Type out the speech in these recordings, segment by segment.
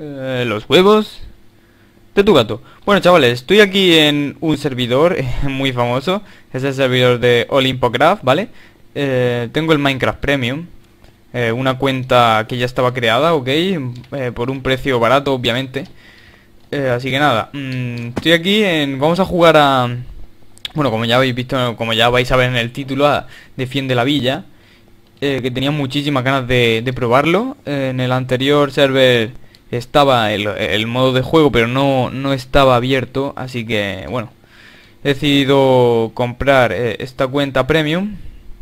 Los huevos de tu gato. Bueno, chavales, estoy aquí en un servidor muy famoso. Es el servidor de Olympocraft, ¿vale? Tengo el Minecraft Premium, una cuenta que ya estaba creada, ¿ok? Por un precio barato, obviamente. Así que nada, estoy aquí en... Vamos a jugar a... Bueno, como ya habéis visto, como ya vais a ver en el título, a Defiende la Villa. Que tenía muchísimas ganas de probarlo. En el anterior server estaba el modo de juego, pero no estaba abierto. Así que, bueno, he decidido comprar esta cuenta Premium.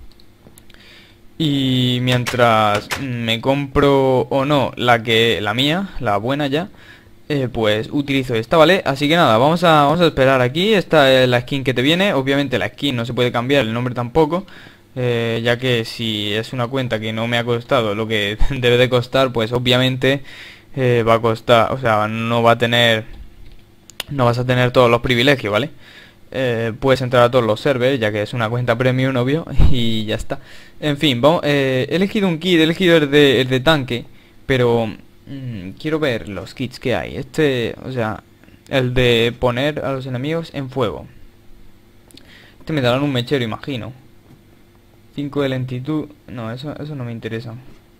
Y mientras me compro o no la mía, la buena ya, pues utilizo esta, ¿vale? Así que nada, vamos a esperar aquí. Esta es la skin que te viene. Obviamente la skin no se puede cambiar, el nombre tampoco, ya que si es una cuenta que no me ha costado lo que debe de costar, pues obviamente va a costar, o sea, no vas a tener todos los privilegios, ¿vale? Puedes entrar a todos los servers, ya que es una cuenta premium, obvio, y ya está. En fin, vamos, he elegido un kit, he elegido el de tanque, pero quiero ver los kits que hay. O sea, el de poner a los enemigos en fuego. Me darán un mechero, imagino. 5 de lentitud. No, eso no me interesa.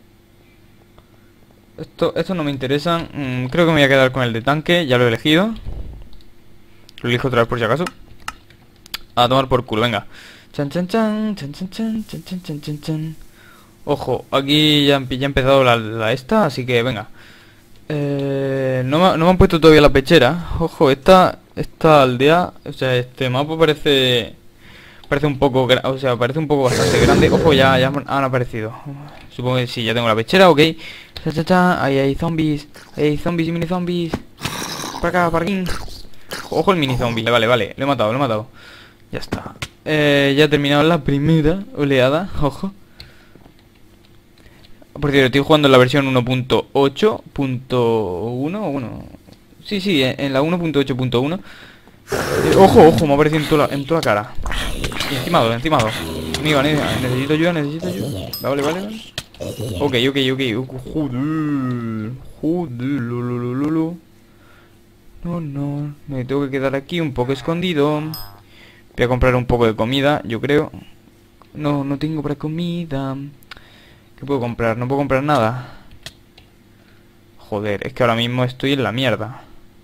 Esto no me interesa. Creo que me voy a quedar con el de tanque. Ya lo he elegido. Lo elijo otra vez por si acaso. A tomar por culo, venga. Chan chan chan, chan chan chan, chan chan chan chan chan. Ojo, aquí ya ha empezado la esta, así que venga. No me han puesto todavía la pechera. Ojo, esta aldea, o sea, este mapa parece un poco, o sea, parece un poco bastante grande. Ojo, ya han aparecido. Supongo que sí, ya tengo la pechera, ok. Cha, cha, cha. Ahí hay zombies. Ahí hay zombies y mini zombies. Para acá, para aquí. Ojo el mini zombie. Vale, lo he matado. Ya está. Ya he terminado la primera oleada. Ojo. Por cierto, estoy jugando en la versión 1.8.1. Bueno, sí, en la 1.8.1. Ojo, me ha aparecido en toda la cara. Y encimado. Amigo, necesito ayuda. Vale. Ok. Joder, No, me tengo que quedar aquí un poco escondido. Voy a comprar un poco de comida, yo creo. No tengo para comida. ¿Qué puedo comprar? No puedo comprar nada. Joder, es que ahora mismo estoy en la mierda.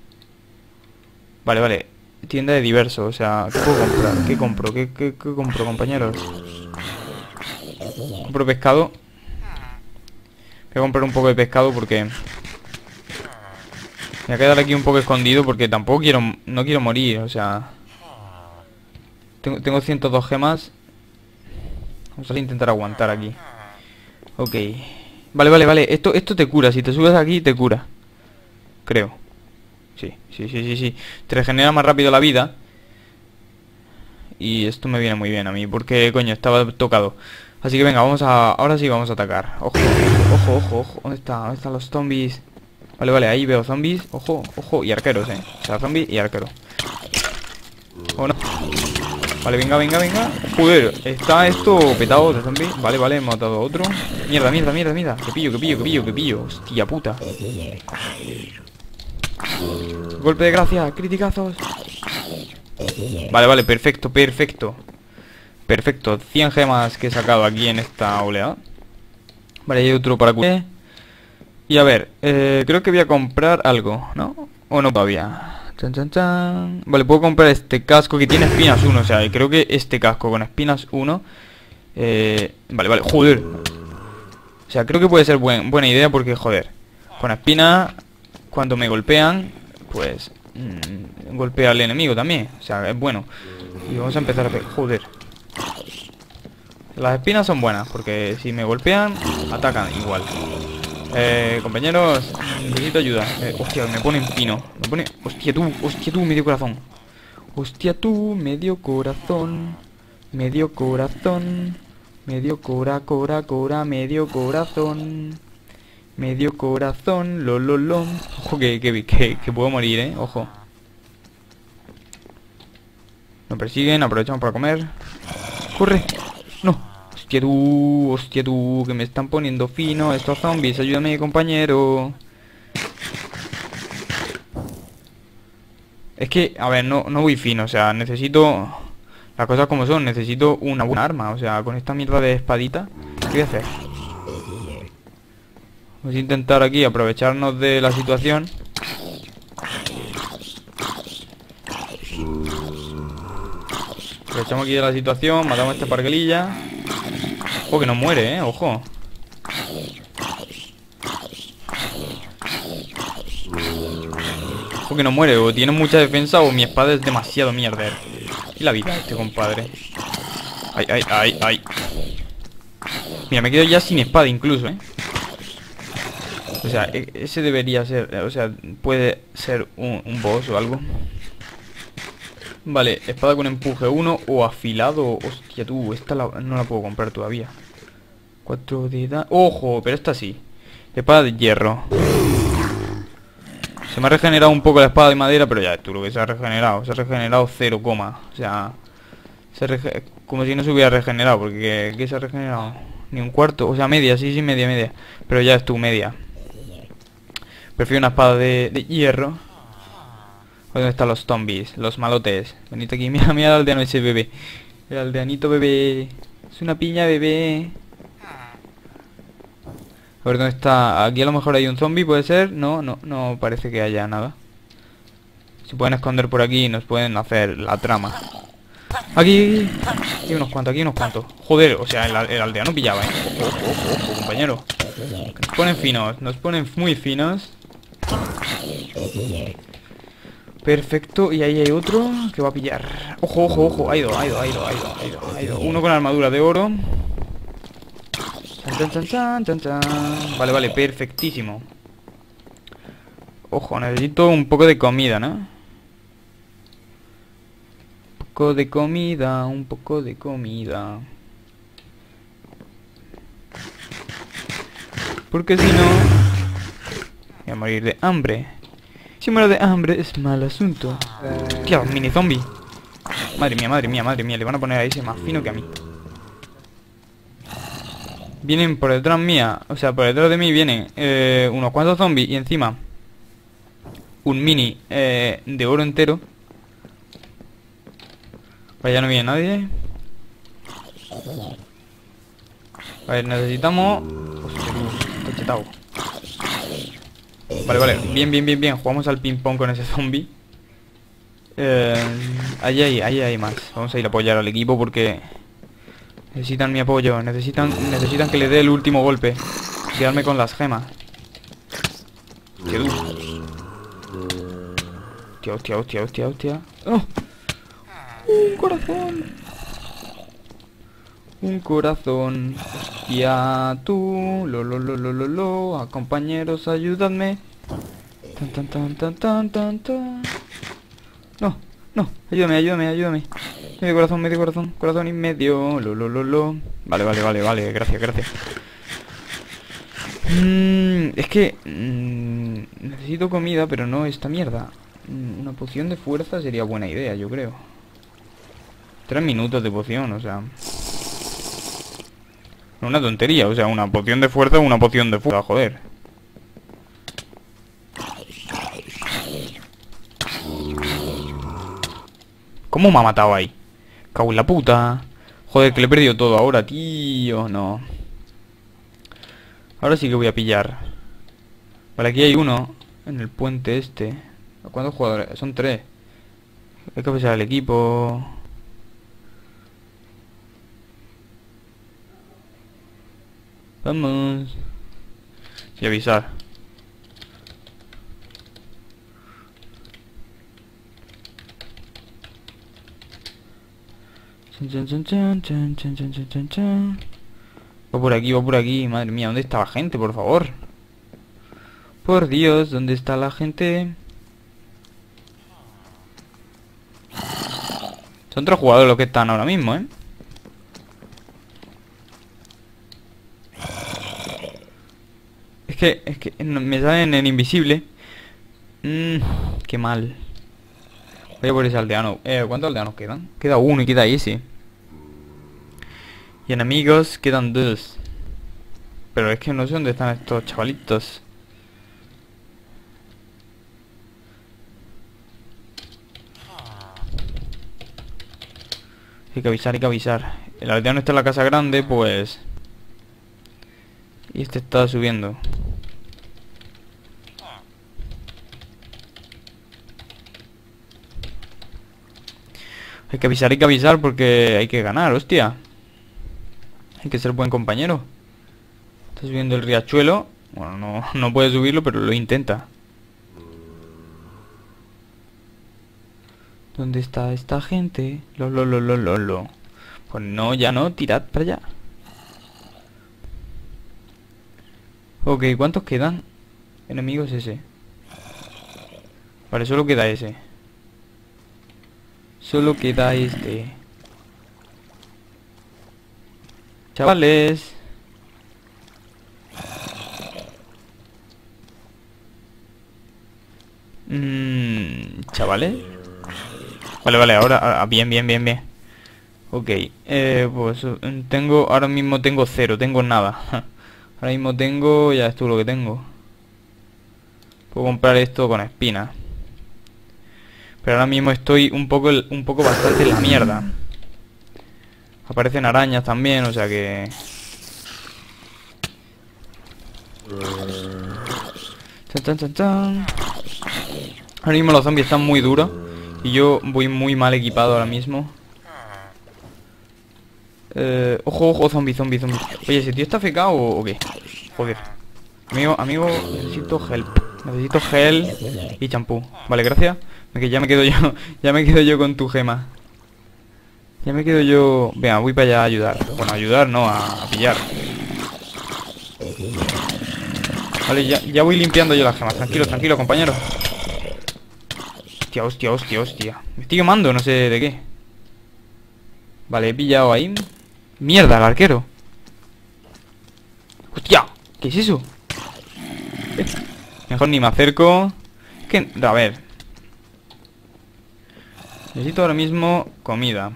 Vale. Tienda de diverso, o sea, ¿qué puedo comprar? ¿Qué compro? ¿Qué compro, compañeros? Compro pescado. Voy a comprar un poco de pescado porque... Me voy a quedar aquí un poco escondido porque tampoco no quiero morir, o sea... Tengo 102 gemas. Vamos a intentar aguantar aquí. Ok. Vale. Esto te cura. Si te subes aquí, te cura. Creo. Sí. Te regenera más rápido la vida. Y esto me viene muy bien a mí, porque, coño, estaba tocado. Así que venga, ahora sí vamos a atacar. Ojo. ¿Dónde están los zombies? Vale, ahí veo zombies. Ojo. Y arqueros, O sea, zombies y arqueros. ¿O no? Vale, venga. Joder, está esto petado de zombies. Vale, he matado a otro. Mierda. Que pillo. Hostia puta. Golpe de gracia, criticazos. Vale, perfecto. 100 gemas que he sacado aquí en esta oleada. Vale, hay otro para curar. Y a ver, creo que voy a comprar algo, ¿no? ¿O no todavía? Chan. Vale, puedo comprar este casco que tiene espinas 1. O sea, creo que este casco con espinas 1 Vale, joder. O sea, creo que puede ser buena idea porque, joder, con espinas, cuando me golpean, pues golpea al enemigo también. O sea, es bueno. Y vamos a empezar a pegar. Joder. Las espinas son buenas porque si me golpean, atacan igual. Compañeros, necesito ayuda. Hostia, me pone en pino. Hostia tú, medio corazón. Medio corazón. Medio corazón. Medio corazón. Lo. Ojo que puedo morir, ojo. Nos persiguen, aprovechamos para comer. ¡Corre! ¡No! Hostia tú, que me están poniendo fino estos zombies. Ayúdame, compañero. Es que, a ver, no voy fino, o sea, necesito... Las cosas como son, necesito una buena arma, o sea, con esta mierda de espadita, ¿qué voy a hacer? Vamos a intentar aquí aprovecharnos de la situación. Aprovechamos aquí de la situación, matamos a esta parguelilla. Ojo que no muere, ojo. Ojo que no muere, o tiene mucha defensa o mi espada es demasiado mierder. Y la vida de este compadre. Ay, ay, ay, ay. Mira, me quedo ya sin espada incluso, O sea, ese debería ser, o sea, puede ser un boss o algo. Vale, espada con empuje 1 o afilado. Hostia, tú, esta no la puedo comprar todavía. 4 de edad. ¡Ojo! Pero esta sí. Espada de hierro. Se me ha regenerado un poco la espada de madera, pero ya, tú lo que se ha regenerado. Se ha regenerado 0, o sea, como si no se hubiera regenerado, porque ¿qué se ha regenerado? Ni un cuarto, o sea, media, sí, media. Pero ya es tu media. Prefiero una espada de hierro. ¿Dónde están los zombies? Los malotes. Venid aquí, mira, mira el aldeano ese bebé. El aldeanito bebé. Es una piña bebé. A ver dónde está. Aquí a lo mejor hay un zombie, ¿puede ser? No parece que haya nada. Se pueden esconder por aquí y nos pueden hacer la trama. Aquí hay unos cuantos. Joder, o sea, el aldeano pillaba, Ojo, compañero. Nos ponen finos, nos ponen muy finos. Perfecto, y ahí hay otro que va a pillar. Ojo, ha ido. Uno con armadura de oro. Chan. Vale, perfectísimo. Ojo, necesito un poco de comida, ¿no? Un poco de comida. Porque si no, voy a morir de hambre. Si muero de hambre es mal asunto. Tío, mini zombie. Madre mía. Le van a poner a ese más fino que a mí. Vienen por detrás mía. O sea, por detrás de mí vienen unos cuantos zombies. Y encima un mini de oro entero. Vaya, no viene nadie. A ver, necesitamos... Hostia, cachetado. Vale, bien. Jugamos al ping pong con ese zombie. Ahí hay más. Vamos a ir a apoyar al equipo porque necesitan mi apoyo. Necesitan que le dé el último golpe. Quedarme con las gemas. Qué duro. Hostia. ¡Oh! Un corazón. Hostia, tú. Lo. Compañeros, ayúdame. Tan. No. Ayúdame. Medio corazón. Corazón y medio. Lo. Vale. Gracias. Es que... necesito comida, pero no esta mierda. Una poción de fuerza sería buena idea, yo creo. 3 minutos de poción, o sea... Una tontería, o sea, una poción de fuerza o una poción de fuerza, joder. ¿Cómo me ha matado ahí? Cago en la puta. Joder, que le he perdido todo ahora, tío, no. Ahora sí que voy a pillar. Vale, aquí hay uno en el puente este. ¿Cuántos jugadores? Son 3. Hay que avisar al equipo. Vamos. Y avisar. Va por aquí. Madre mía, ¿dónde está la gente, por favor? Por Dios, ¿dónde está la gente? Son 3 jugadores los que están ahora mismo, Es que me salen en invisible. Qué mal. Voy a por ese aldeano. ¿Cuántos aldeanos quedan? Queda uno y queda ese. Y enemigos quedan 2. Pero es que no sé dónde están estos chavalitos. Hay que avisar, hay que avisar. El aldeano está en la casa grande, pues... Y este está subiendo. Hay que avisar porque hay que ganar, hostia. Hay que ser buen compañero. Está subiendo el riachuelo. Bueno, no puede subirlo, pero lo intenta. ¿Dónde está esta gente? Lo. Pues no, ya no, tirad para allá. Ok, ¿cuántos quedan? Enemigos ese. Vale, solo queda ese. Solo queda este. Chavales. Chavales. Vale, ahora bien. Ok, pues tengo, ahora mismo tengo cero, tengo nada. Ahora mismo tengo, ya es todo lo que tengo. Puedo comprar esto con espinas. Pero ahora mismo estoy un poco bastante en la mierda. Aparecen arañas también, o sea que... Chan. Ahora mismo los zombies están muy duros. Y yo voy muy mal equipado ahora mismo. Ojo, zombie. Oye, ¿ese tío está fecado o qué? Joder. Amigo, necesito help. Necesito gel y champú. Vale, gracias. Ya me quedo yo con tu gema. Ya me quedo yo... Venga, voy para allá a ayudar. Bueno, ayudar no, a pillar. Vale, ya voy limpiando yo las gemas. Tranquilo, compañero. Hostia. Me estoy quemando, no sé de qué. Vale, he pillado ahí. Mierda, el arquero. Hostia, ¿qué es eso? Mejor ni me acerco. A ver. Necesito ahora mismo comida.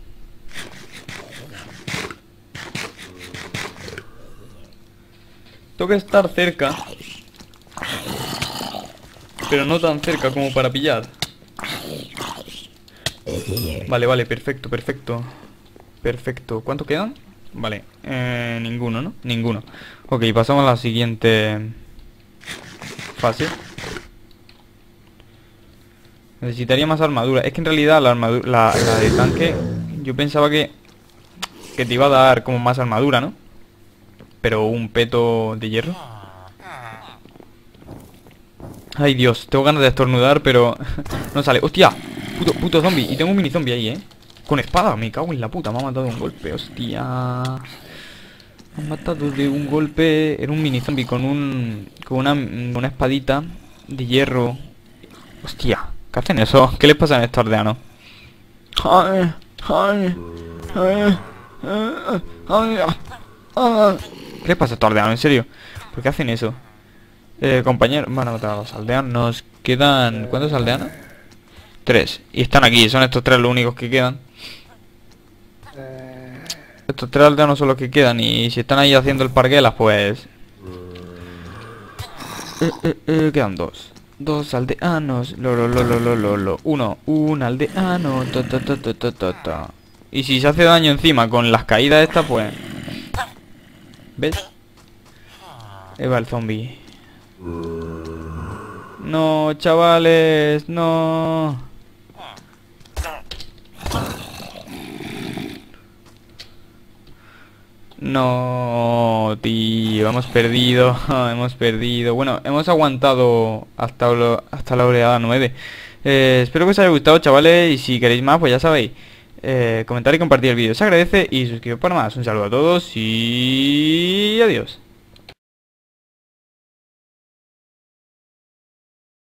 Tengo que estar cerca. Pero no tan cerca como para pillar. Vale, perfecto. ¿Cuántos quedan? Vale, ninguno, ¿no? Ninguno. Ok, pasamos a la siguiente fase. Necesitaría más armadura. Es que en realidad la armadura, la de tanque, yo pensaba que te iba a dar como más armadura, ¿no? Pero un peto de hierro. Ay, Dios, tengo ganas de estornudar, pero no sale. ¡Hostia! Puto zombie. Y tengo un mini zombie ahí, ¿eh? Con espada, me cago en la puta. Me ha matado de un golpe, hostia. Me ha matado de un golpe. Era un mini zombie con una espadita de hierro. Hostia, ¿qué hacen eso? ¿Qué les pasa en estos aldeanos? ¿Qué les pasa a estos aldeanos? En serio, ¿por qué hacen eso? Compañeros, van a matar a los aldeanos. Nos quedan... ¿Cuántos aldeanos? 3. Y están aquí, son estos 3 los únicos que quedan. Estos 3 aldeanos son los que quedan. Y si están ahí haciendo el parguelas, pues... quedan 2. 2 aldeanos. Un aldeano. Y si se hace daño encima con las caídas estas, pues... ¿Ves? Ahí va el zombie. No, chavales, no. No, tío, hemos perdido. Bueno, hemos aguantado hasta la oleada 9. Espero que os haya gustado, chavales. Y si queréis más, pues ya sabéis, comentar y compartir el vídeo se agradece. Y suscribiros para más. Un saludo a todos y adiós.